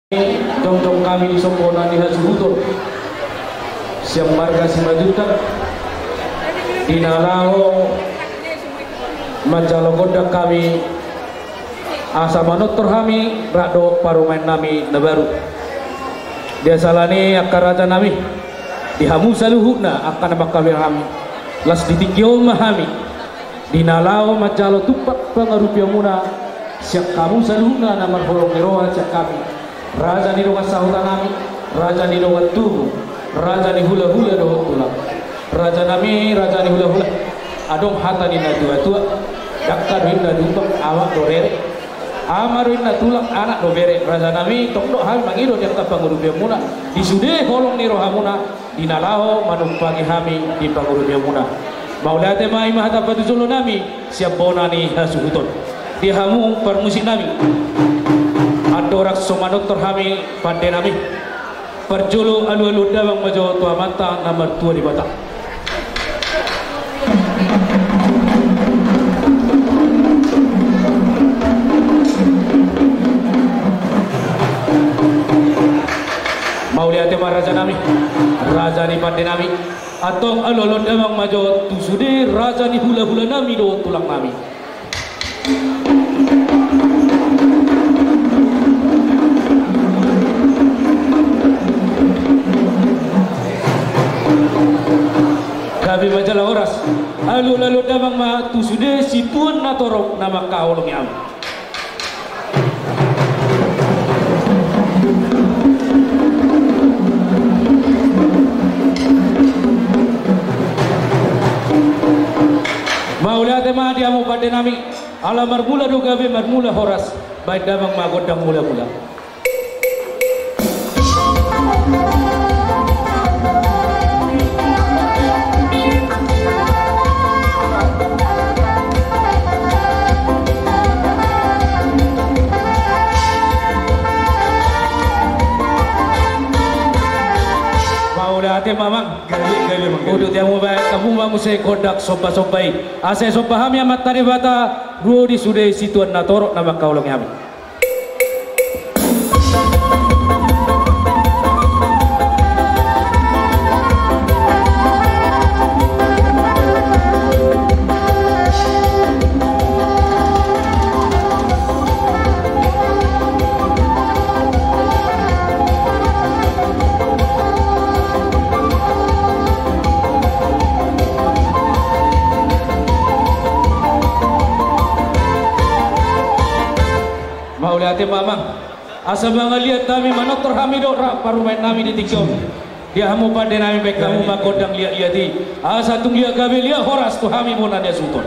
Jong-jong kami di Sombona di Hasuhutur siap marga Simajuta di Nalao Majalogoda kami asa manotor kami rado parumain nami nabaru dia salani akaraja nami di hamusa luhuna akan bakal kami las ditikyo mahami di Nalao Majalo tupak pengarupiah muna siap kamu saluhuna namar holong meroa siap kami raja di donga sahutan nami, raja di donga tubuh, raja di hula-hula doa tulang, raja nami, raja di hula-hula, adong hata di tua-tua, dakar winda dutok awak dorere, amar winda tulang anak dobere, raja nami tok dok hal mangido yang kapangurubia muna, di sude holong ni rohamuna, di Nalao manumpagi hami di pangurubia muna, maulate mai mahata patuzolo nami, siap bonani hasuhuton, di hamu permusik nami. Adorak somanoktor kami pandai nami perjulu alu-alu dawang majo tua mata nomor 2 di Batak mau lihat tema raja nami raja di pandai nami atong alu-alu dawang majo tu sude raja di hula-hula nami do tulang nami Kabi majalah oras alu-lalu damang ma tu sude situan na torok nama kaolong yang mau lihat ma dia mau pada nami alamar mula do gabe marmula horas baik damang ma godang mula-mula ate mamang gali udah tiang baik kamu mau saya kodak sopa-sopai ase sopa hami amat tadi bata ruo di sude situan natorok nama kaulong kami ate mamang asa mga lihat kami manotor kami do parumain nami di tikyo dia hamu pada nami baik kamu makodang lihat di asa tung lihat gabe lihat horas tu kami muna dia sultan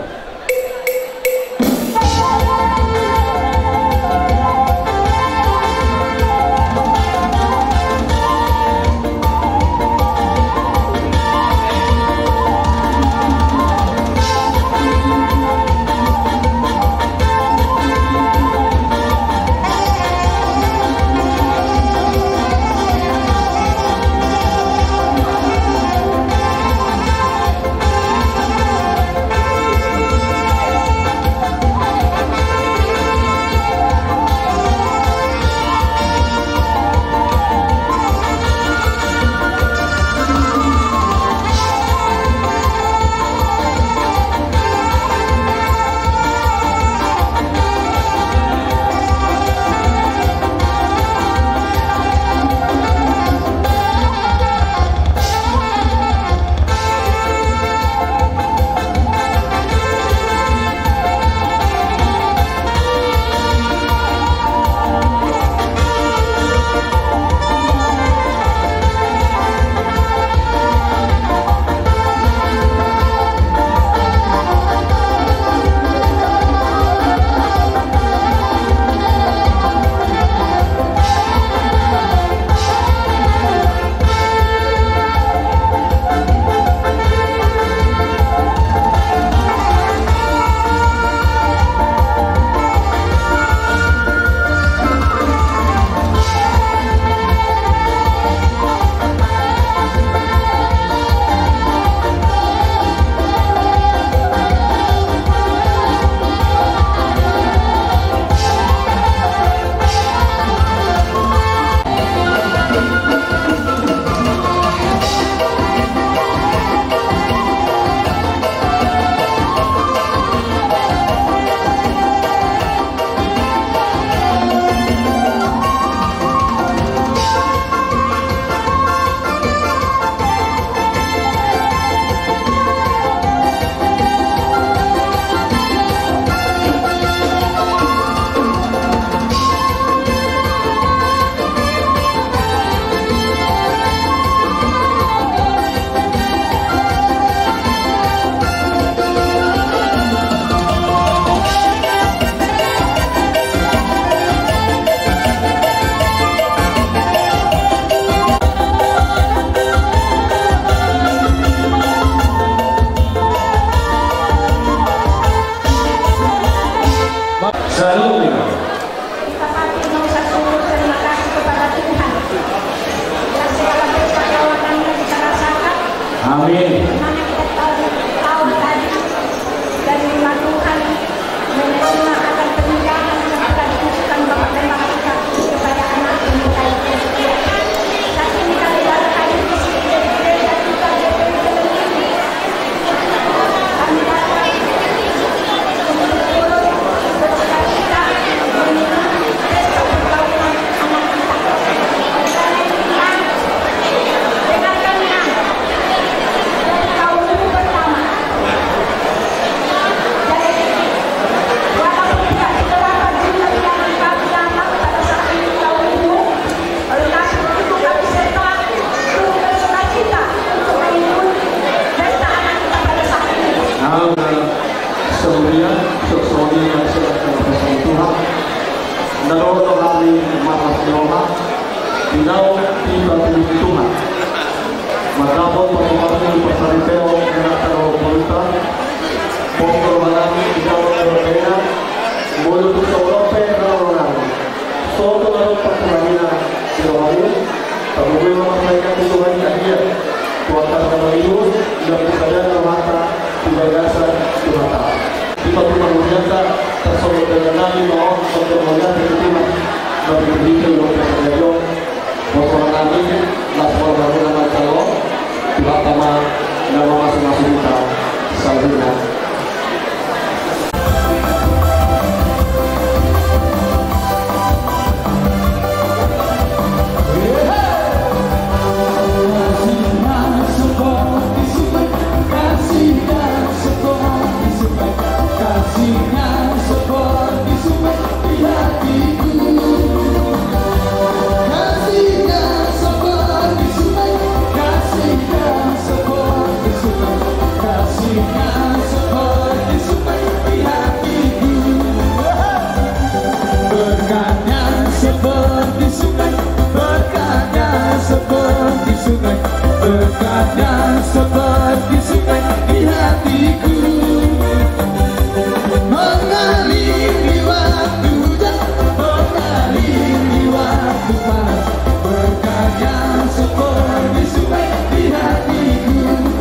Selalu Kita pasti mau satu terima kasih kepada Tuhan. Dan segala berkat lawatan yang kita rasakan. Amin. Mana kita tahu tadi dari firman Tuhan menerima akan penindakan yang telah ditujukan Bapak dan Bapak kita kepada anak yang kita itu. Saat ini kami baru hadir di sini dari gereja kita GPI Telengini. Kami datang untuk turut bercita-cita mengikuti besok perkawinan anak kita. Karena itulah dengarkanlah dari kaum ibu pertama. Jadi walaupun tidak seberapa jumlah yang kami dapat pada saat ini kaum ibu, oleh karena itu kami serta turut bersukacita untuk mengikuti pesta anak kita pada saat ini. Kemudian sesuatu yang sudah terpesan Tuhan menurut kami maaf doa tidak tiba di Tuhan maka pun pertemuan persariteo dengan terlalu politan pokok malami tidak berbeda mulut Europe orang suatu lalu pertemuan Sirohayu tapi memang mereka Tuhan dia kuasa Sirohayu dan keadaan mata tidak dasar Tuhan kita berbiasa tersolat dengan Nabi Muhammad SAW Tuhan dan berikan oleh Tuhan Bapak Nabi Nasrul Rahman Sallallahu Tuhan Tama nama masing-masing kita selanjutnya. Berkatnya seperti sungai di hatiku, mengalir di waktu hujan, mengalir di waktu panas. Berkatnya seperti sungai di hatiku.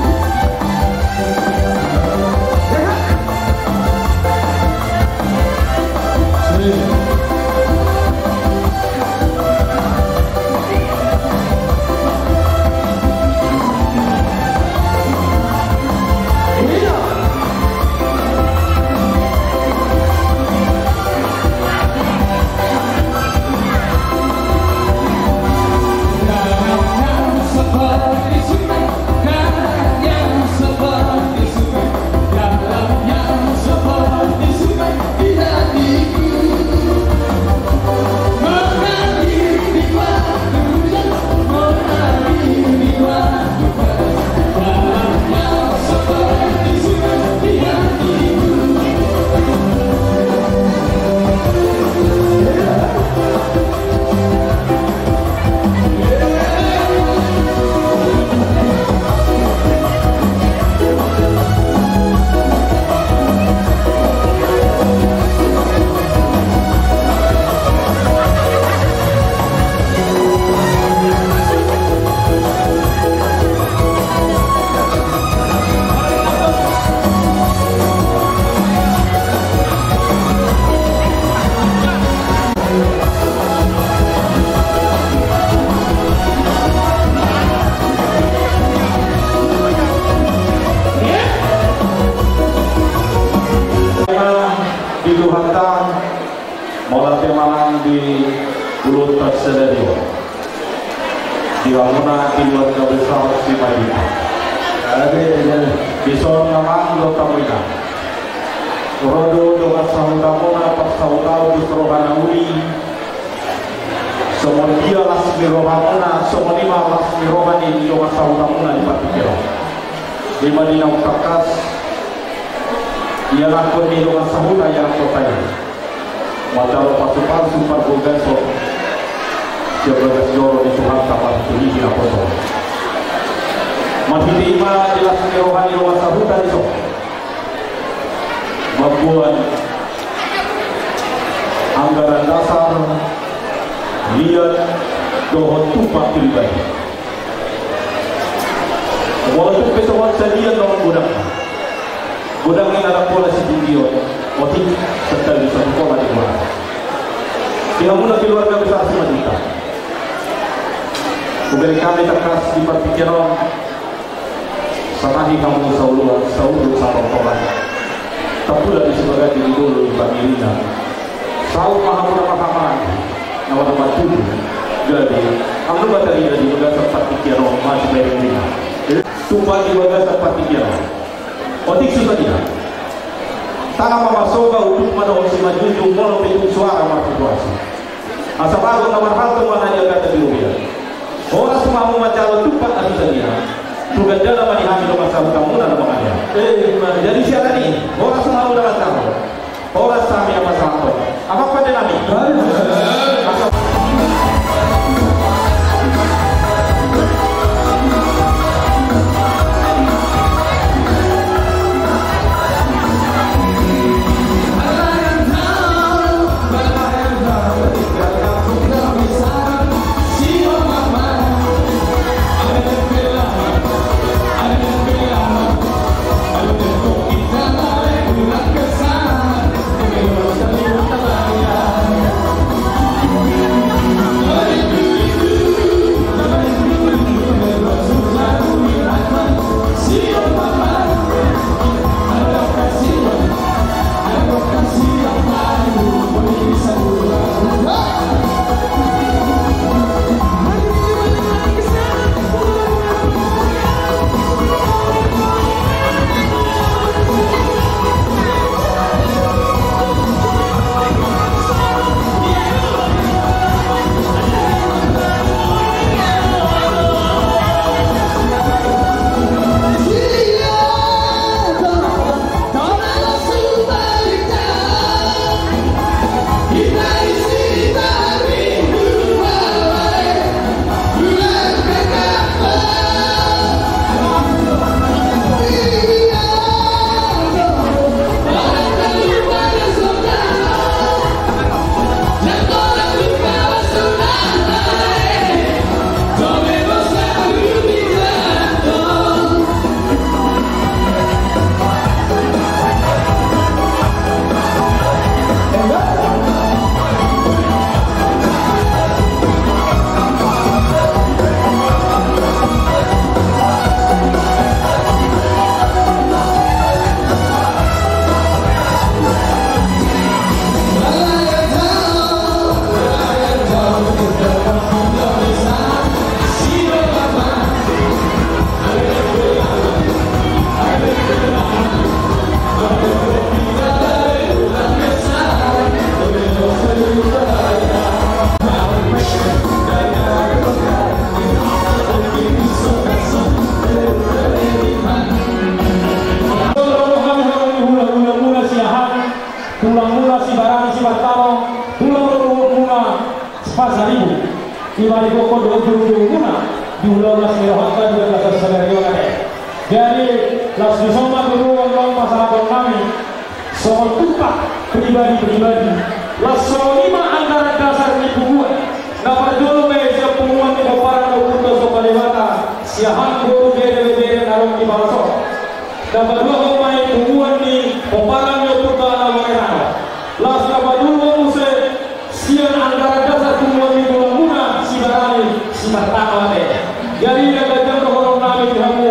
Diluhatan molatnya malang di Pulau Tersedario di Wamuna di luar besar di Madinah di soal nama lo tamuina rodo doa sahutamuna pas sahutau di serohana uli semua dia lasmi rohamuna semua lima lasmi rohani di doa sahutamuna di Patikero di Madinah Utakas ia lakon di doa sahuta yang kotanya Mataro pasukan super bulgaso sebagai joro di Tuhan kapal tuhi na koso mahidima jelas rohani doa sahuta itu mabuan anggaran dasar lihat dohon tumpah pribadi. Walaupun pesawat saja dong gudang yang ada pola si video, motif serta di satu koma di luar. Yang mudah keluarga besar 5 juta. Kemudian kami terkas di perpikiran sanahi kamu saulu sama orang. Tapulah di sebagai diri dulu di Pamirina. Saul mahaman nawar batu. Jadi, kamu baca di bagas tempat pikiran masih banyak dina. Tumpah di bagas tempat pikiran. Otik susah tidak. Tanah mamasoga untuk mana si majunjung mau pintu suara markuasi. Asal baru nomor hal tu mana dia kata dulu ya. Orang semua mau macam tumpah ada saja. Tugas dalam mani hamil masa kamu dan makanya. Jadi siapa ni? Orang semua udah macam. Orang sami apa sama? Apa pada nabi? Jadi, las disoma kedua orang masyarakat kami soal tumpah pribadi-pribadi. Las soal 5 anggaran dasar di bukuan. Nah, pada dulu siap pengumuman di Baparan Dokumen Sokalewata, siahan guru beda-beda narung di Balaso. Dan pada dulu pemain pengumuman di Baparan Dokumen Sokalewata. Las dapat dulu musik sian anggaran dasar pengumuman di Bulangguna, Sibarani, Sibartama. Jadi, yang orang nami kamu.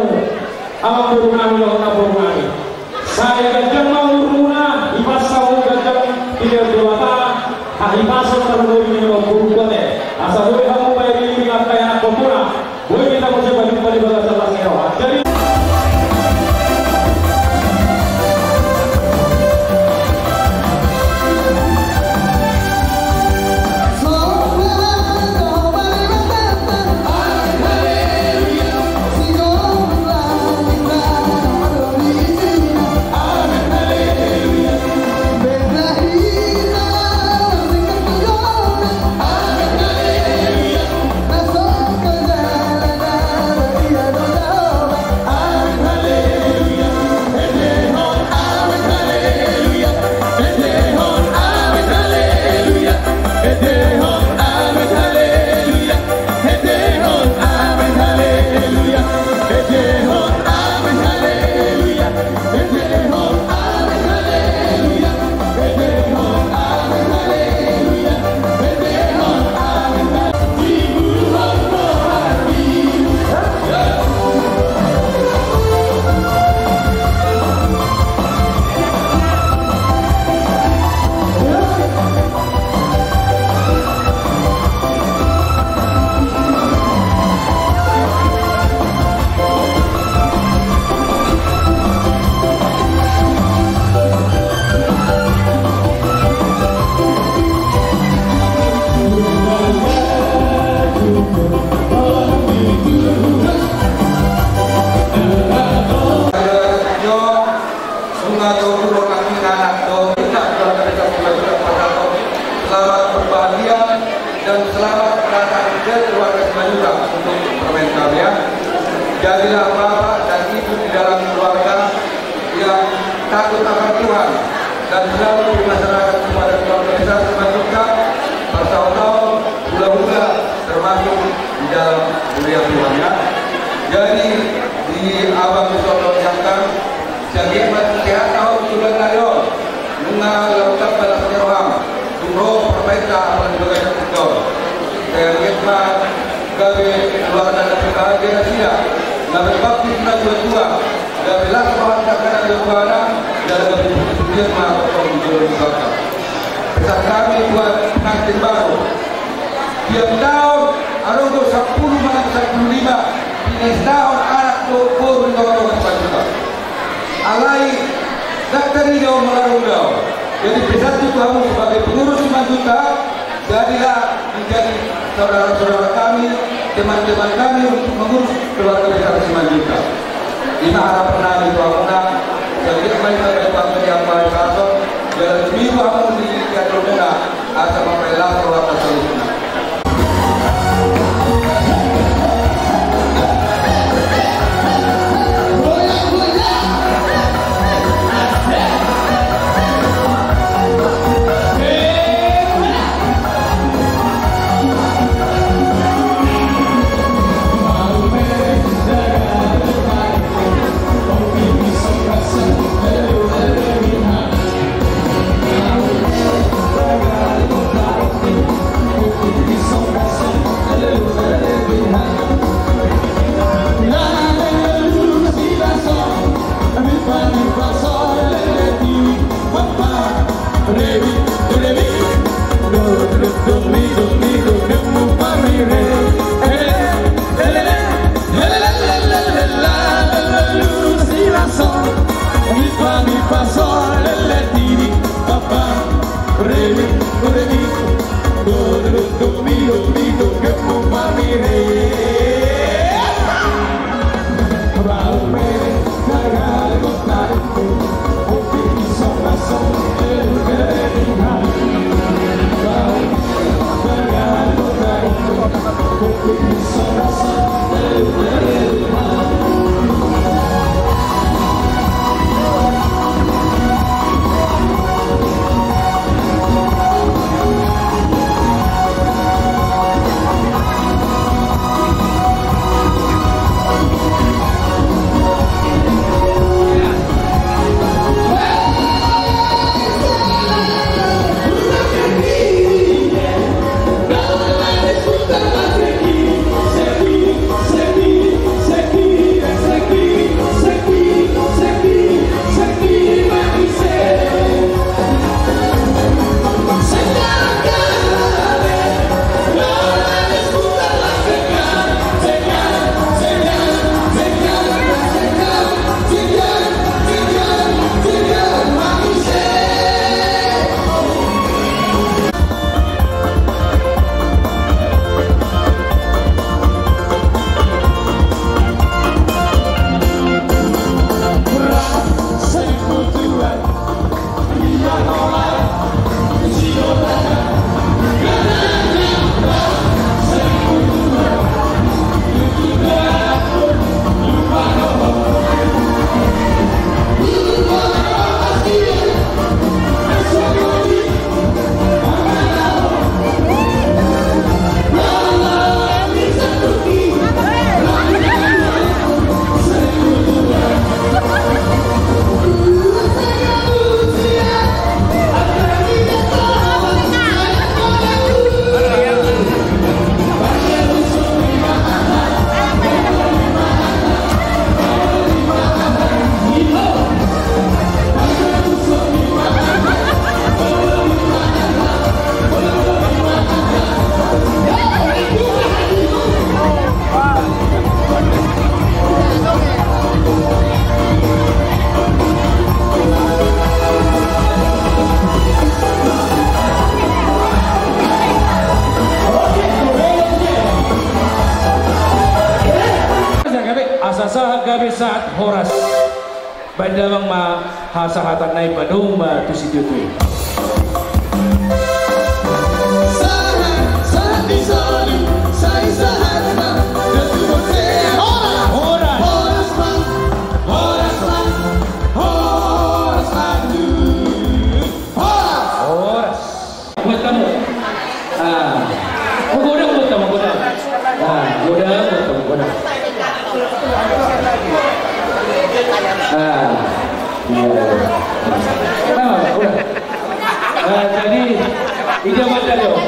Alam burungan loh burungan. Saya gajang mau burungan, ipasau gajang tidak berwata, ipasau terlalu ini mau burungan deh. Asal boleh kamu bayar ini dengan kayak komuna, boleh kita mau coba kembali balas sebelah. Jadi dan keluarga Simanjuntak untuk permen kami ya. Jadilah bapak dan ibu di dalam keluarga yang takut akan Tuhan dan selalu bermasyarakat kepada keluarga besar Simanjuntak bertahun-tahun hula-hula termasuk di dalam dunia Tuhan ya. Jadi di abang Soto yang kan jadi sehat tahun bulan lalu mengalami balas nyawam tunggu perbaikan apa juga yang itu dan kita gawe keluarga dan keluarga sia nabi bakti kita dua dan belas bahan karena dua dalam kemudian mah untuk juga pesan kami buat pengantin baru tiap tahun ada untuk 10 malam 15 ini tahun anak pur untuk juga alai daktari jauh melarang jauh. Jadi bersatu kamu sebagai pengurus Simanjuntak, jadilah menjadi saudara-saudara kami, teman-teman kami untuk mengurus keluarga besar Simanjuntak. Ini harapan kami bahwa jadi mereka dapat mencapai satu dalam seminggu kamu di Jatuh Muda asal mempelah keluarga solusinya. saat horas bandawang ma hasahatan naik badung ma tu si jutui saat di salu saya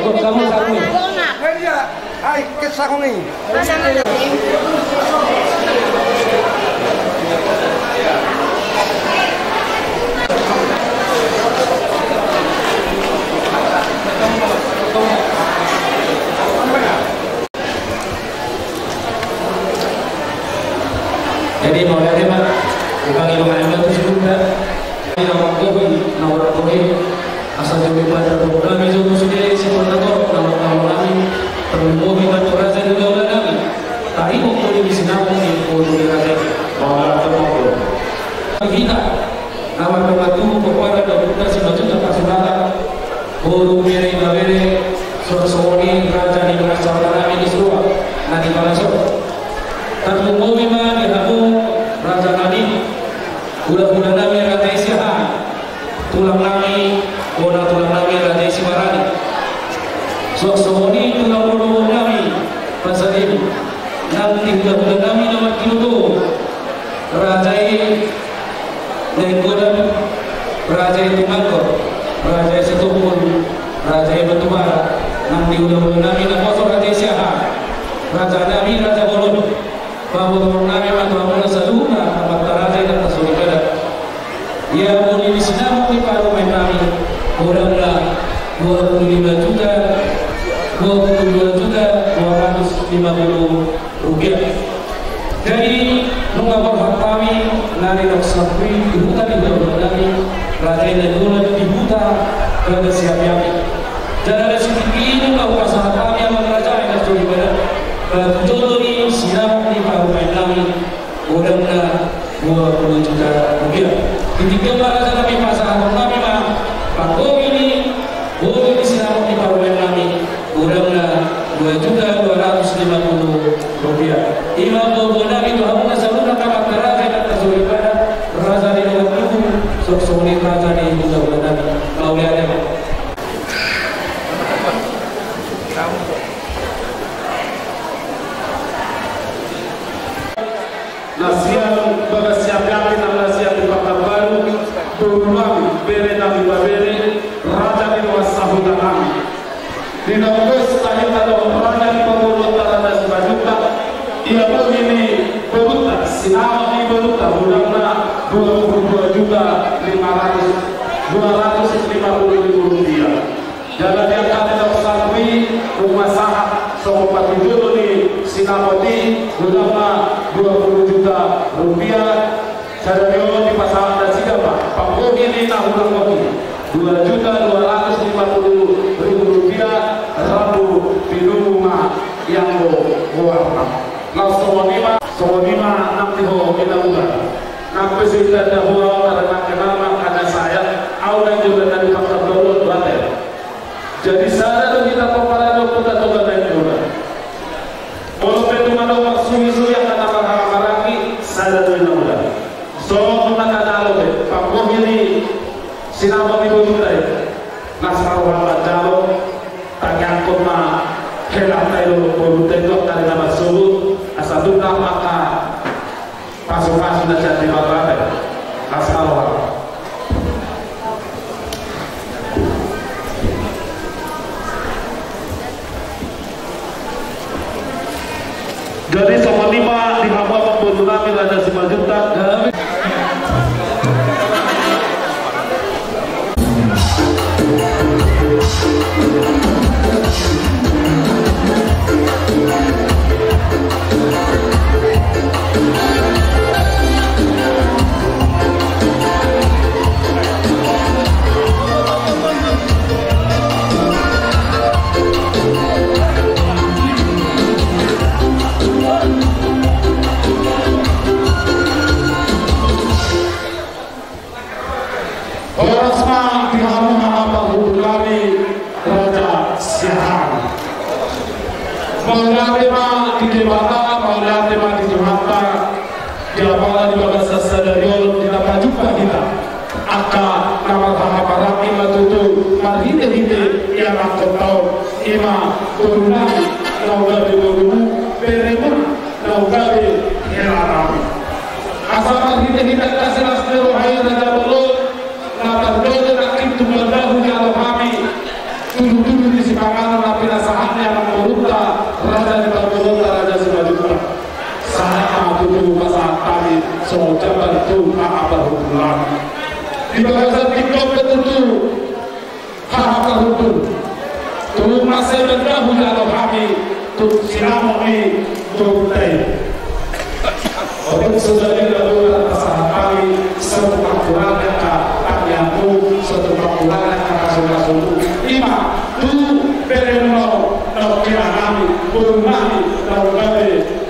Untuk kamu sarung. Media, ay kesakung ini. Jadi mau lihat ya Pak, bukan ilmu tersebut ya. Ini nomor kopi, asal jadi pada program itu sendiri sebenarnya nama kami perlu bantu raja di daulah kami. Tadi waktu di sini kami perlu raja bahwa terlalu. Kita nama batu kepada dokter semacam terpasang guru meri babere sosoni raja di masyarakat kami di Surabaya nanti Palasok. Tertunggu memang diramu raja kami bulan-bulan kami raja Isyahan tulang kami tulang kami raja Isimarani sok-sokoni tulang bulu kami pasal ini nanti bulan-bulan kami nomor kilutu raja Nenggodan raja Tumangkor raja Setupun raja Batubara nanti bulan-bulan kami nomor raja Isyahan raja kami raja Bolon bahwa mengenai mata saluna tempat raja dan tasulibada ia boleh disenam di paru menami oranglah 25 juta 250 rupiah. Jadi mengapa hak kami nari dok sampai di hutan di bawah kami raja dan bulan di hutan pada siap yang jadi ada sedikit ini kau pasal kami yang raja dan tasulibada betul ini siap di paru menami oranglah 20 juta rupiah. Ketika para kami pasangan kami panggung ini boleh disinam di parlemen kami uranglah 2.250.000 rupiah. Imam Bobonan itu hamna saluna kamak raja dan tasulibada raja di dalam tubuh sok-sokoni raja di bulan mau lihat ya. Nasiam bagasiam kami na nasiam di Pakar Baru Turunami bere nami babere raja di wasahuda kami di Nogos tahun ada raja di Pemulung Tarana Sebajuta ia begini beruta sinama di beruta budangna 22.250.000 rupiah. Jalan yang kami dapat sampai rumah sahab sobat itu di sinamoti budangna 20 juta rupiah. Saya di pasangan dan siapa Pak Bogi ini tahun kopi 2.250.000 rupiah rabu di rumah yang warna. Nah sonima nanti ho kita bukan. Nampak sudah dahulu karena kenal karena saya awalnya juga dari faktor dulu batal. Jadi saya dan kita kepada dokter atau badan juga. Kalau betul ada maksud yang kata maraki saya dan juga. So kita kata loh, Pak Boh ini sinama itu juga. Nasaruhan bacalo, tanyangkut mah helat tayo polutenok dari nama subuh asal duka maka pasukan sudah jadi bapak nasaruhan. Jadi sama 5 di hamba membunuh kami ada 5 juta. Tuduh-tuduh di sepanjang so jabal tu ma'abahulam di bawah tiktok betul betul tu masih berdahu dalam kami tu sinamoi tu tay orang saudari lalu pasal kami satu kumpulan yang tu satu kumpulan kasus lima tu bereno kira kami bermani lalu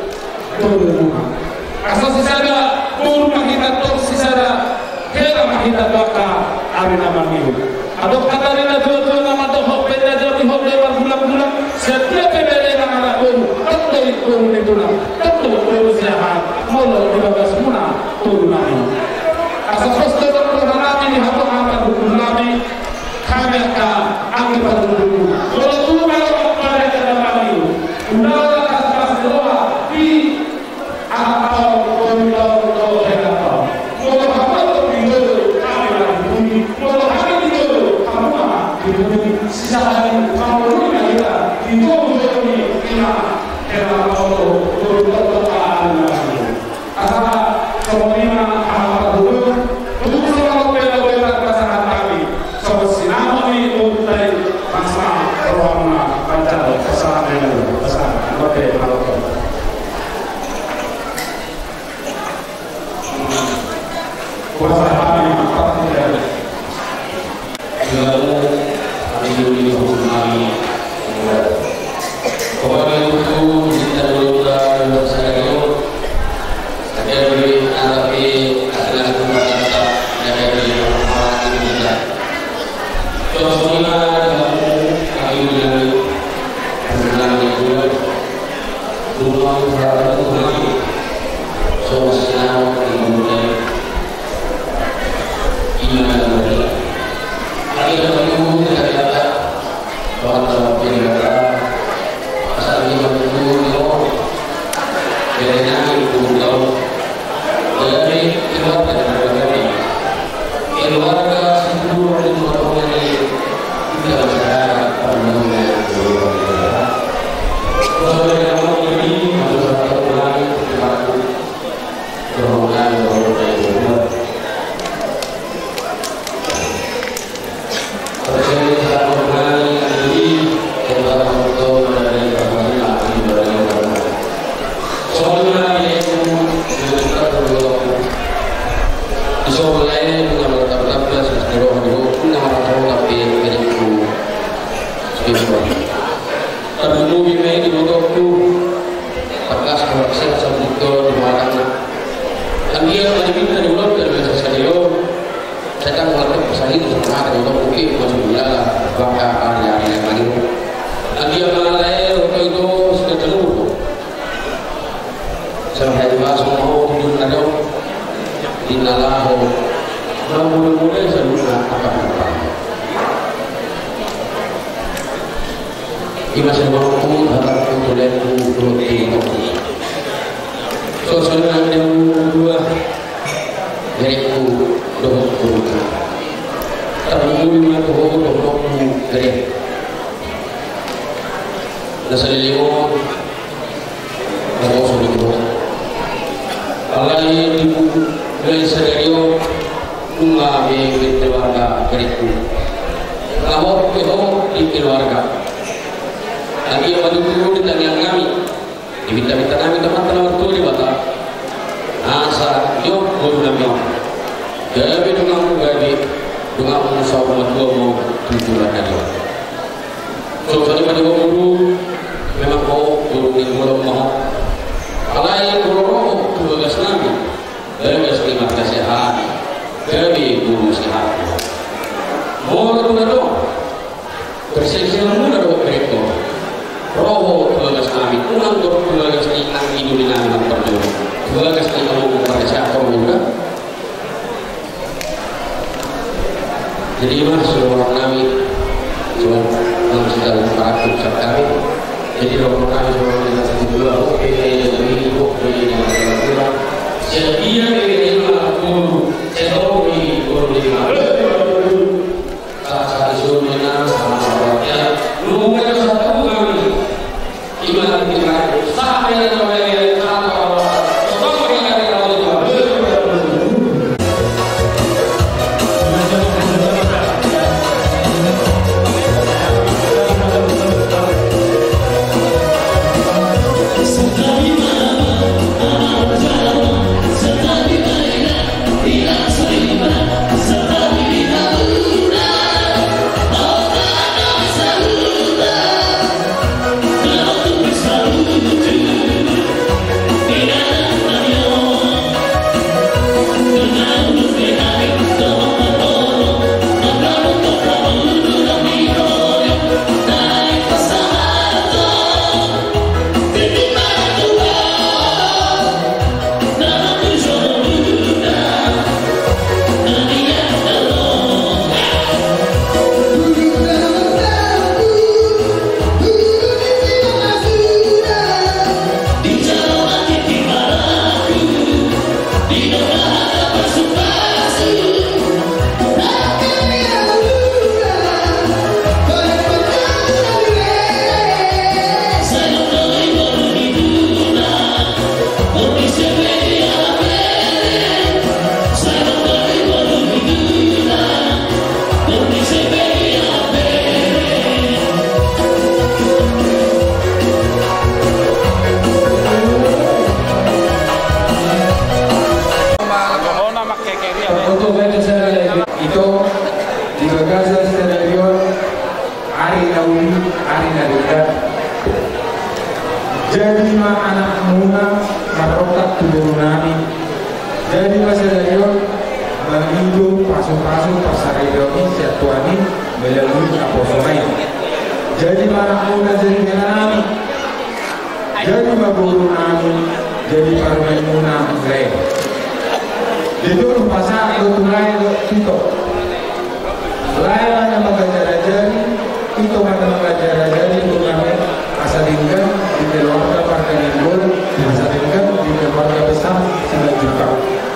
asal sisada purma kita tok sisada kera kita baka ari nama niu adok kata rina dua nama tok hok peda jadi hok lewat bulan-bulan setiap pembeli nama pun tentu itu nituna tentu itu siapa molo di bawah semua turunani asal poster turunani di hati akan hukum nabi kami akan angkat pada dulu kalau turun kalau pada nama niu udah kasih doa di atau kalau hendak kalau apa itu kami lagi kalau kami itu kamu itu sisa hari kamu ini kita itu ini kita hendak kalau asal semua apa dulu itu semua bela pasangan kami sobat sinama ini untuk bangsa corona panjang pasangan ini pasangan oke kalau kuasa kami apa tidak lalu kami dulu kami kepada itu kita dulu saya dulu ada beri arabi adalah kata dari orang Indonesia contohnya kami dulu dengan itu rumah berada kami sosial kemudian ada menunggu dari kata bahwa penjara asal ini menunggu bedanya itu dari keluarga seluruh orang ini tidak ada pandangan kalau yang ini adalah orang berlaku golongan jadi mas seorang kami Tuhan yang sedang merakit kami jadi orang kami seorang yang sedang dua oke ini oke yang kurang sedia ini aku setau ini guru lima saat disuruh menang sama orangnya lu mereka satu kami gimana kita sampai sampai Bagasa Stadion Ari Nauli Ari Nadekat jadi ma anak muna marokat turunani jadi Stadion mengidu pasuk-pasuk pasar ideologi satuani melalui aposonai jadi ma anak muna jadi menanami jadi ma burunani jadi parmen muna mulai jadi pasar itu mulai itu lain yang mengajar-ajari itu mengajar-ajari turnamen asalkan di keluarga partai Ninggul asalkan di keluarga besar 9 juta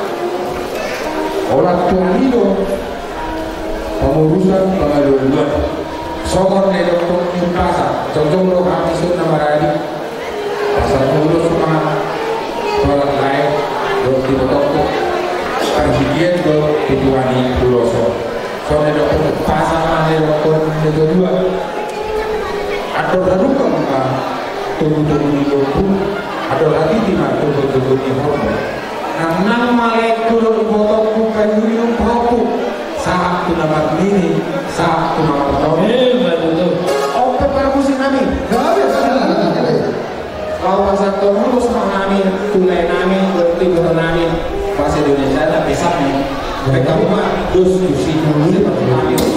orang tuanido pengurusan pengaduan sokor dari dokter di pasar contoh lo kami sudah maradi pasar dulu semua orang lain dokter dokter perhatian ke tujuani puloso soalnya dokter pasar ada dokter kedua atau radukan turun-turun di dokter ada lagi di mana turun-turun di hormon nang malek turun botol bukan minum propu saat tu nama ini saat tu nama tahun betul oke para musim kami kalau pasar turun sama kami tulai kami berarti betul kami bahasa Indonesia ada besarnya mereka mah diskusi dulu seperti itu.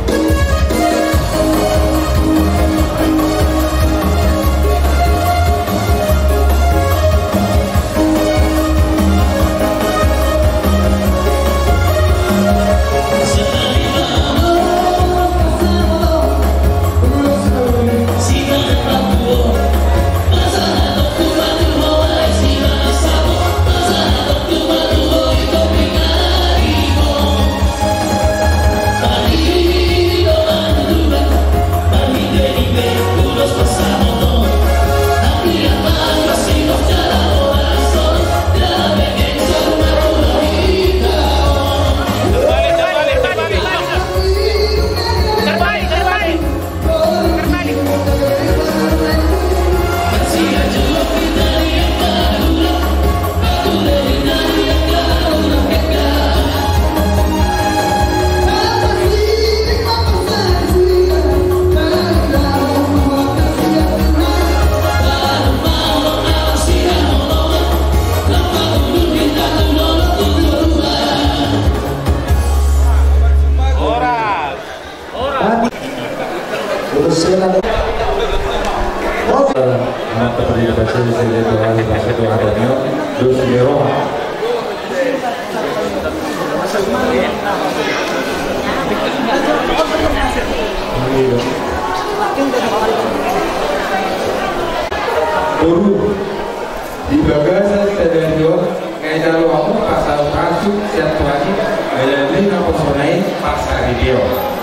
Guru di Bagasa Stadion kayak jalur aku pasal masuk satuani melalui naposonai pasar video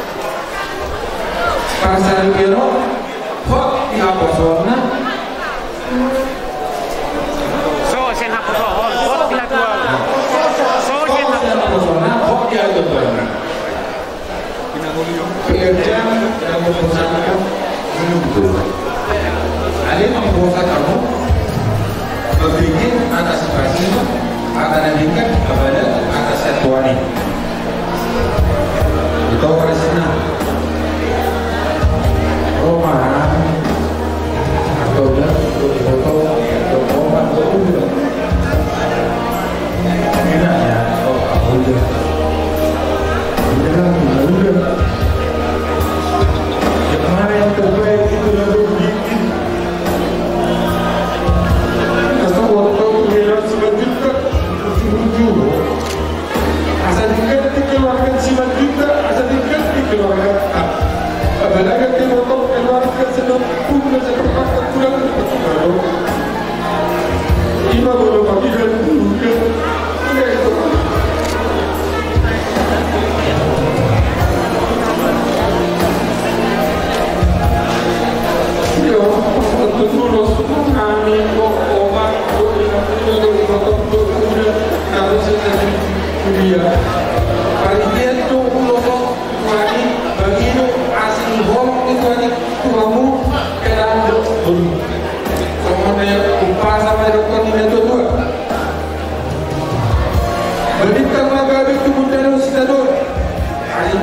kok di naposona so sen naposona kok di naposona kok di naposona pekerja yang mempersatukan menunggu ada yang membuat kamu berpikir antisipasi akan meningkat kepada atas satuan itu presiden Roma atau foto obat itu enak ya aku udah kemarin yang terbaik itu lalu bikin asal waktu merah selanjutnya asal dikeluarkan siman juga asal dikeluarkan apalagi keluarkan sedang pun seperti kurang baru lima belum pagi dan juga Paritia tu ulo wani bagino asing bolong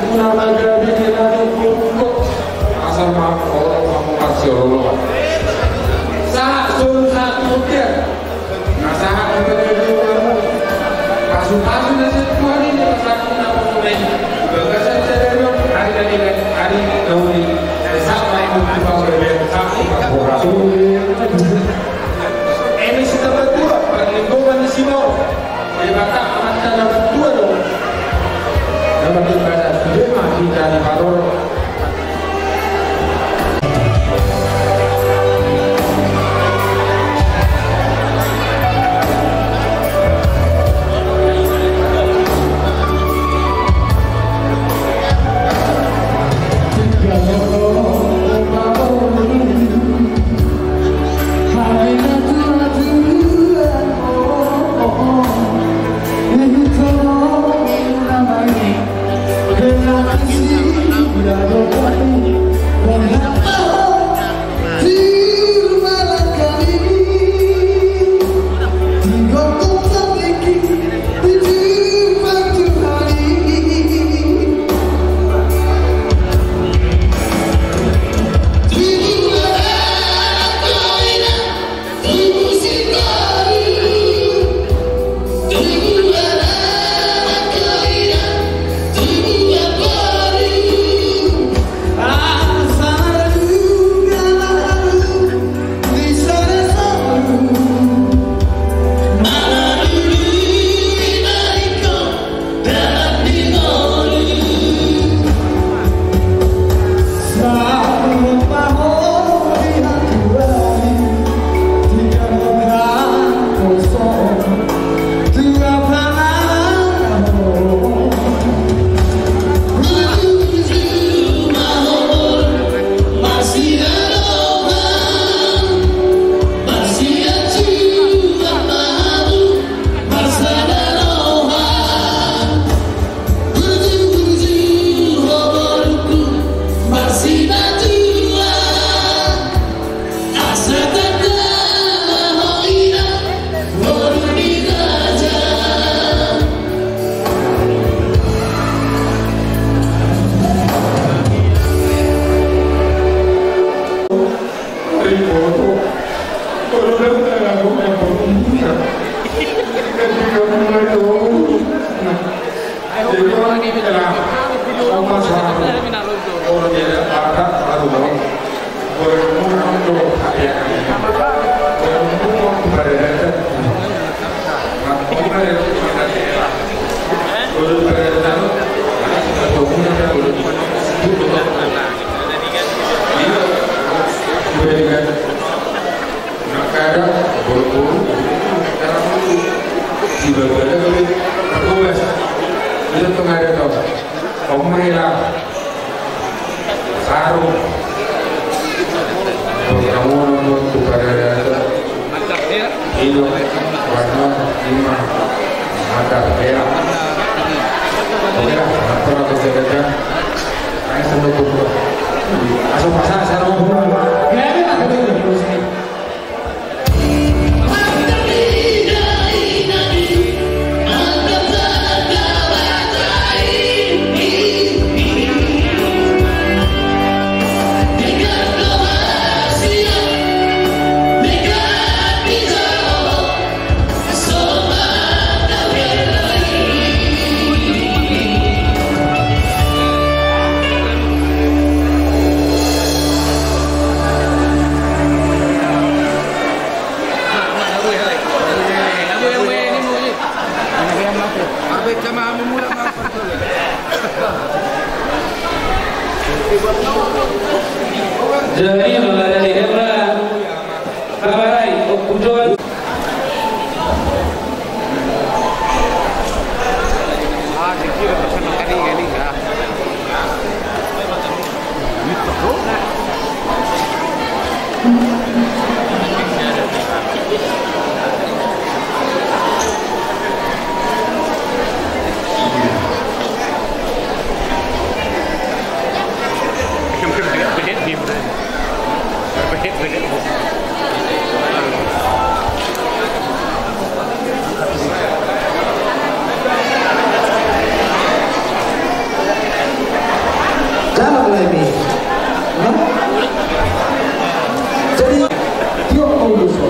Jadi mulai dari era kabarai kunjungan lagi. Jadi Tio Pauluso.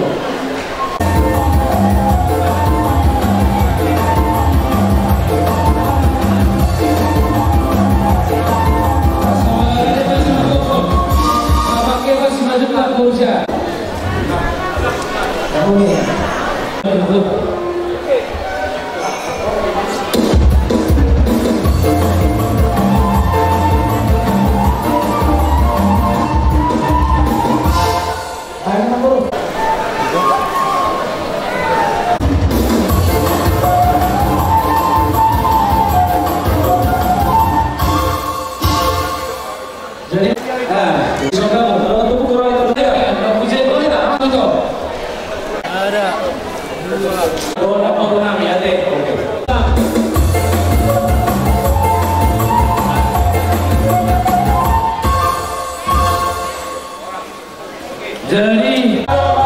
Jadi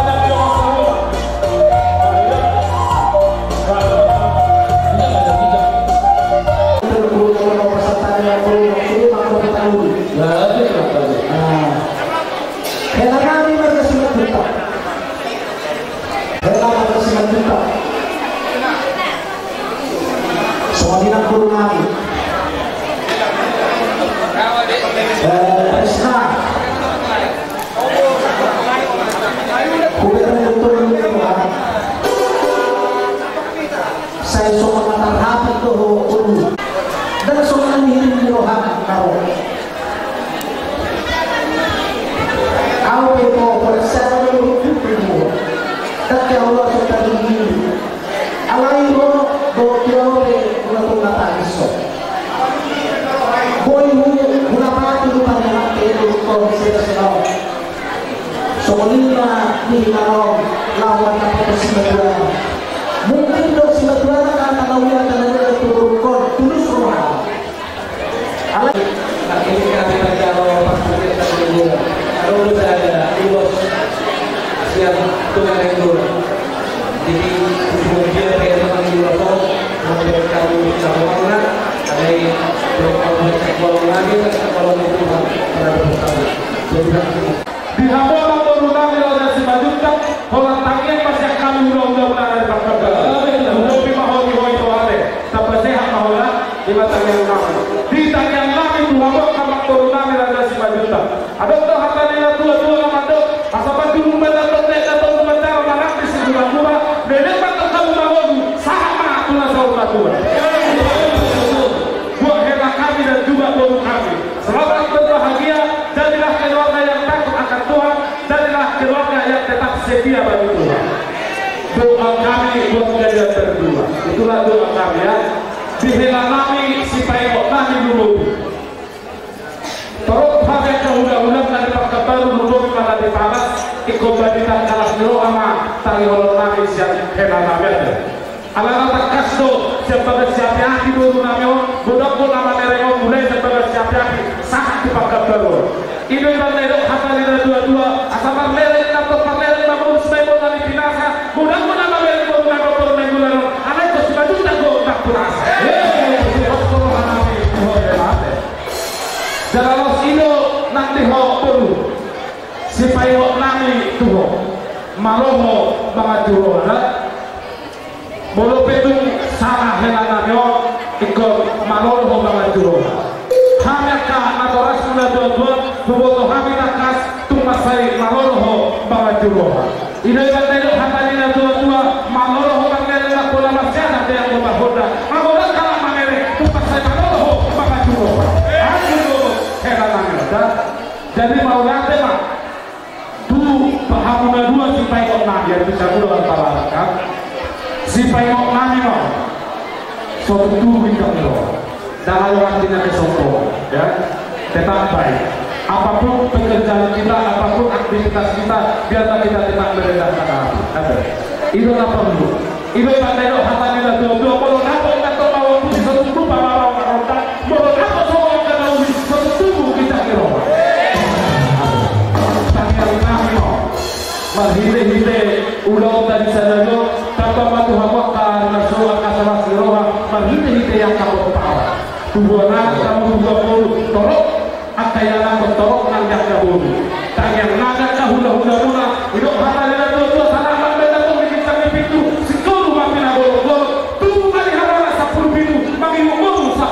saya suka matar hati itu dan suka ngirim di rohan kau itu persen itu tapi Allah sudah begini alai lo do teore untuk mata iso boy guna mati pada itu kau bisa tahu soalnya di lawan apa semua mungkin dok sebetulnya kata nauya dan ada turun tulus rumah. Alat ini kita kalau pas kita dulu kalau udah ada bos siap tukang itu. Jadi kemudian kayak teman dulu kemudian kamu sama mana ada yang kalau lagi kalau itu ada bertemu. di hamba turunami ada sebajukan orang tangian masih kami mudah-mudahan ada berkata lebih mahal di itu ada tapi sehat mahulah di tangian kami di tangian kami itu hamba kami turunami ada sebajukan ada untuk hatanya dua-dua nama dok asapan di rumah dan totek atau rumah cara manak di sebuah murah nenek matang kamu mahal sama tulah saudara tua buat hebat kami dan juga bolu kami selamat berbahagia jadilah keluarga yang takut akan Tuhan jadilah keluarga yang tetap setia bagi Tuhan. Doa kami buat kalian berdua itulah doa kami ya dihela kami supaya kami dulu terus pada kehudah-hudah dari pakar baru menurut pada di panas ikut badikan kalas dulu sama tali holong kami siap hela kami ada alat-alat kasdo sebagai siap hati dulu kami budak-budak nama mereka mulai sebagai siap hati sangat di pakar baru ini yang mereka hasilnya dua-dua asal mereka atau mereka bangun sebelum dari binasa mudah-mudahan nama mereka bangun minggu lalu anak itu sudah juga tak puas dalam sino nanti ho perlu supaya ho nami tuh maroho mengajuro bolo petung salah helana yo ikut maroho mengajuro hameka natoras sudah dua buboto hamina kas tumasai maroho mengajuro ini yang tadi hatanya dua maroho mengajuro pola masyarakat yang berhoda maroho kalau mengere tumasai maroho mengajuro jadi mau nanti mak tuh pahamuna dua si payok nami yang bisa dulu antara kan si payok nami mau suatu tuh bintang lo dalam waktunya kesombong ya tetap baik apapun pekerjaan kita apapun aktivitas kita biarlah kita tetap merendahkan hati ada itu apa dulu itu yang tadi hatanya dua kalau napok atau mau putih satu lupa mau orang mau apa soal kalau satu tubuh kita kira marhile ulau dari sana yo tanpa matu hawaka nasuha kasama siroha marhile yang kamu tahu tubuh anak kamu juga perlu tolong akayala kotorok nang jagabu tayang naga kahula-hula muna hidup hatalena tua-tua salamat benda tu bikin kami pintu sekulu mapina golo-golo tunggu kali harana 10 pintu mangimu 10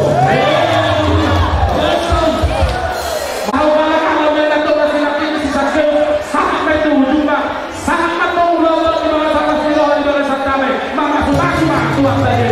mau bala kalau benda tu masih laki sisa ke sampai tu ujungnya sama mau ulang di mana sama silo di mana sakame mama suka tuang saja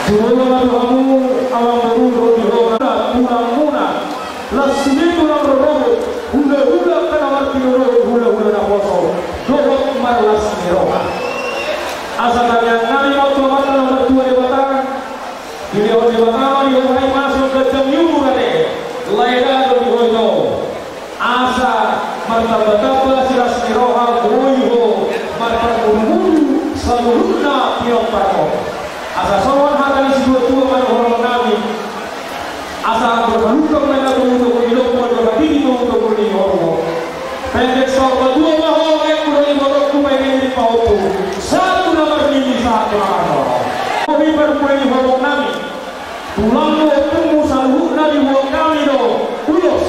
Semua kamu awam berurut di hora muna lasmi kurang berurut hula kana warti urut hula na poso dorok malas miroha asa kalian nari waktu mata nomor 2 di batang video di batang yang mulai masuk ke jamiu kade laida di hoyo asa martabata siras miroha goyo martabunu saluruna tiok parko asa sowan hatani si dua orang nabi asa berbalutong na untuk ilok mo berbagi untuk ini orang pendek soal dua maho yang kurang borok kumai ini pautu satu nomor ini satu nomor kami berpulih borok nabi tulang mo temu saluh nabi mo kami do ulos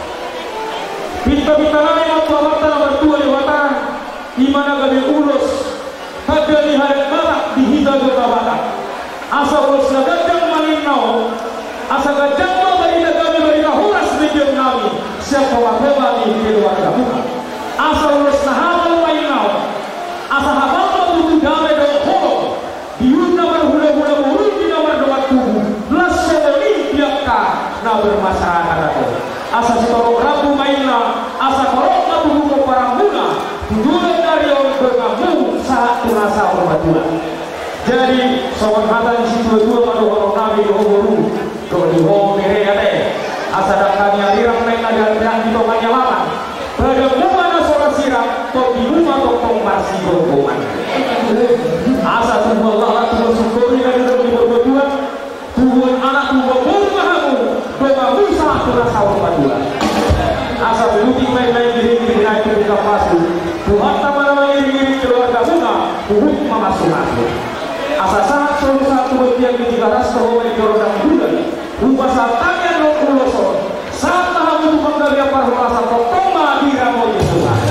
kita nabi mau nomor 2 di batang di mana kami ulos kagak lihat malah dihita ke batak asa ulos na gajang malinau asa gajang bagi kami bagi huras video nabi siapa wakil di keluarga bukan asa ulos na hamal malinau asa hamal tutu damai do holo diuna berhula-hula urut di nomor 2 tubuh belas olimpiaka na bermasyarakat asa setorong rabu mainna asa korok na tubuh para muna dulu dari orang bergabung saat tunasa berbatula jadi sobat hatan si dua manuhoro nabi dohoru dohoru mere ade asa dakani arirang main ada yang ditonganya laman pada mana sorat sirap to di rumah tong marsi gogoman asa semua Allah tuh syukuri dari di berbatula tubuh anak tubuh bermahamu dogamu saat tunasa berbatula asa beluti main-main diri naik ke kapasu Tuhan tamara diri keluarga bunga Tuhan masuk-masuk asa saat satu bagian di 300 tahun di rodang bulan rupa satanya no uloson saat tahap untuk menggali paruh rasa potoma di ramo Yesus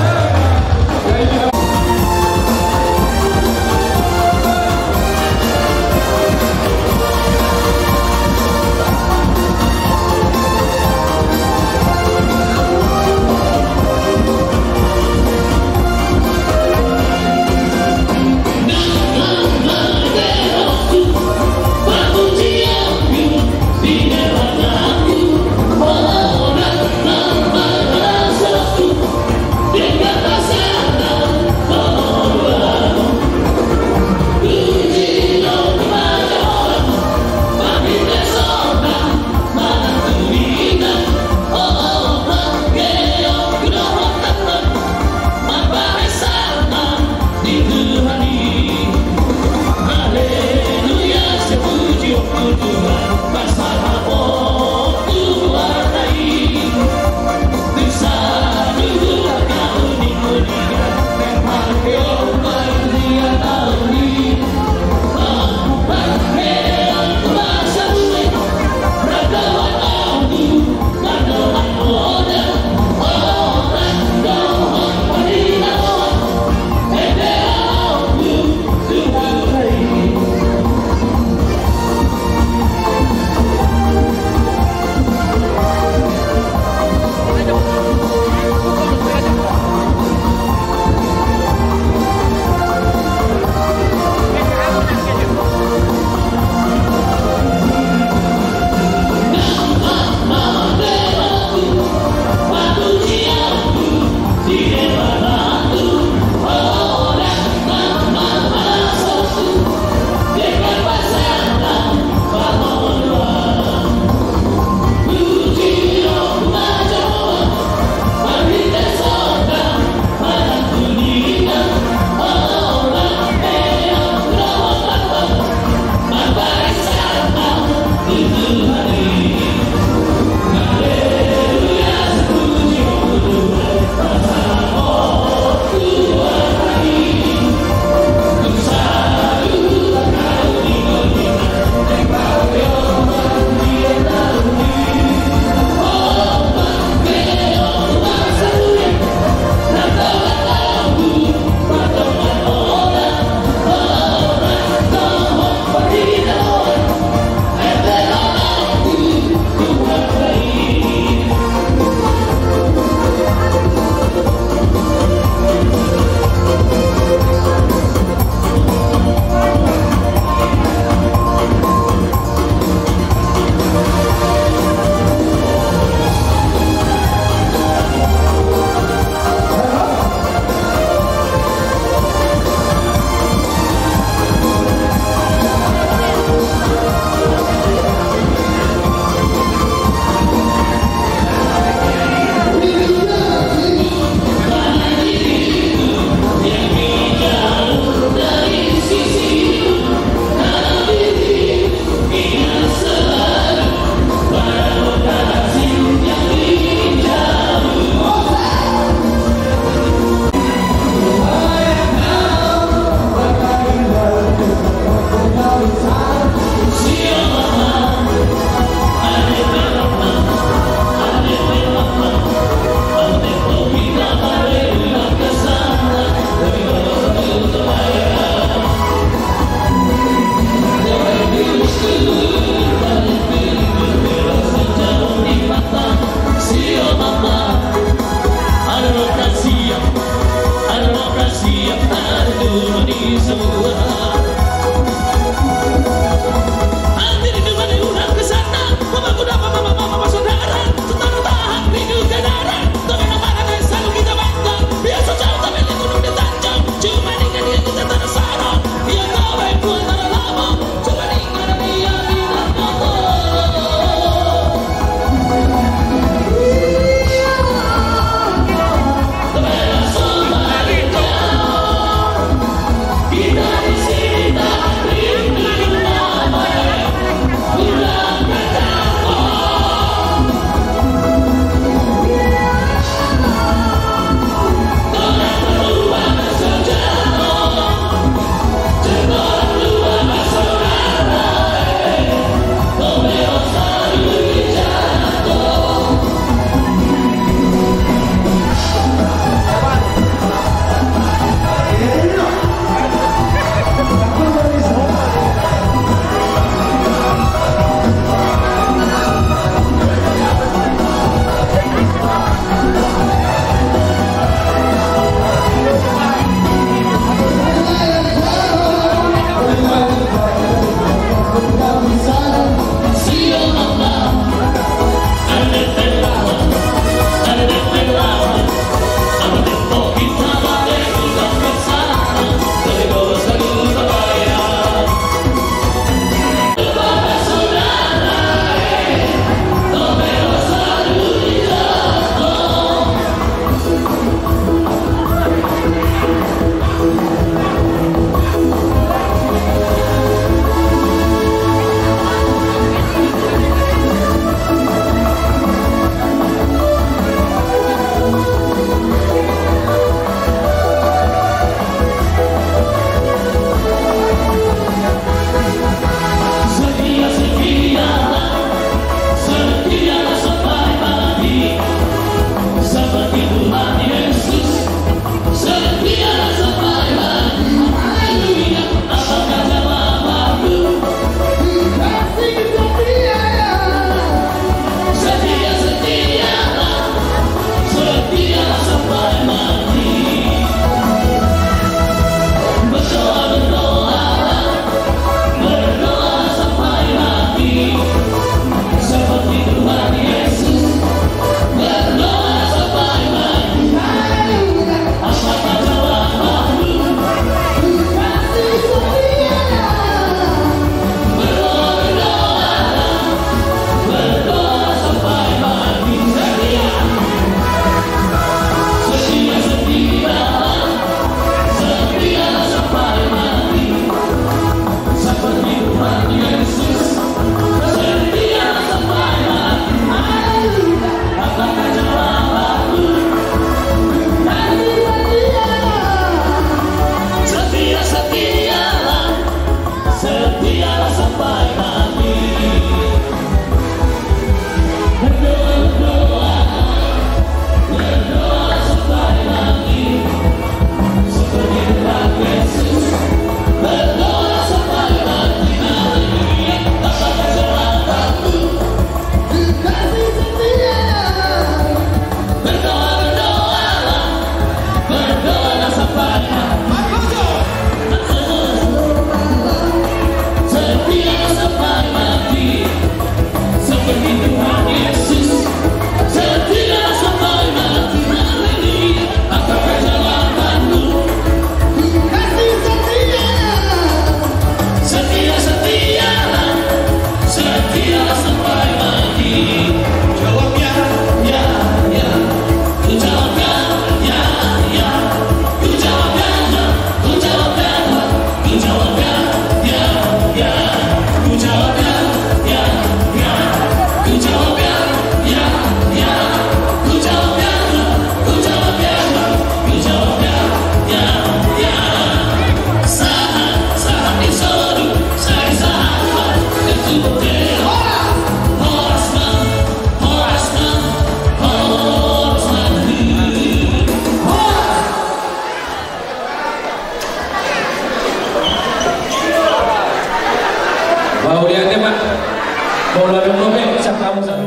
kamu satu.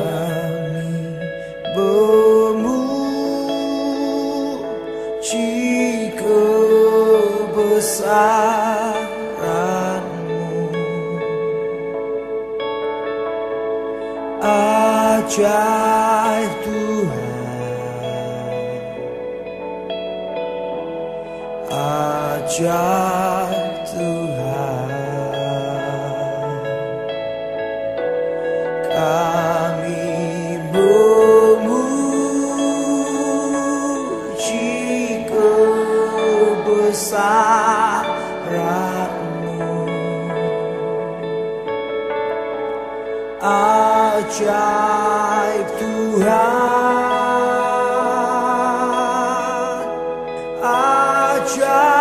Memuji kebesaran-Mu, ajaib Tuhan, ajaib Tuhan. Kami memuji kebesaran-Mu, ajaib Tuhan, ajaib